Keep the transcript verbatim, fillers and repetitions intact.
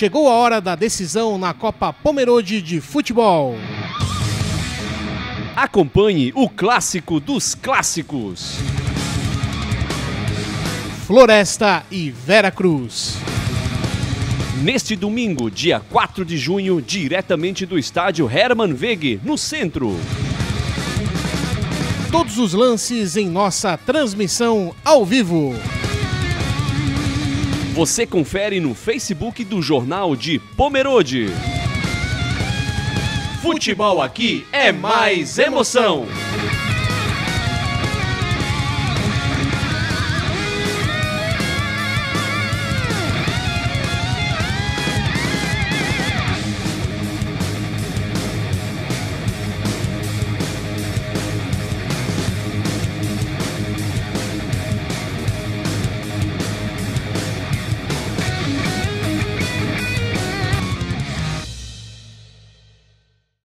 Chegou a hora da decisão na Copa Pomerode de Futebol. Acompanhe o clássico dos clássicos. Floresta e Veracruz. Neste domingo, dia quatro de junho, diretamente do estádio Hermann Wegg, no centro. Todos os lances em nossa transmissão ao vivo. Você confere no Facebook do Jornal de Pomerode. Futebol aqui é mais emoção.